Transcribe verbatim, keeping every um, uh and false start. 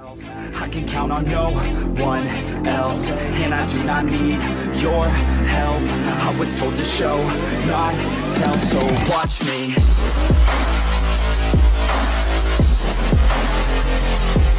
I can count on no one else, and I do not need your help. I was told to show, not tell, so watch me.